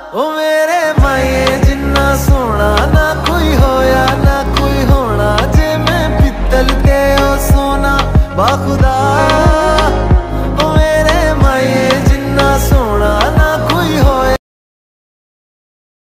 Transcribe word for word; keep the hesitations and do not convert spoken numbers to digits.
ओ मेरे माए जिन्ना सोना ना कोई होया ना कोई होना, जे मैं पित्तल ते ओ सोना बाखुदा।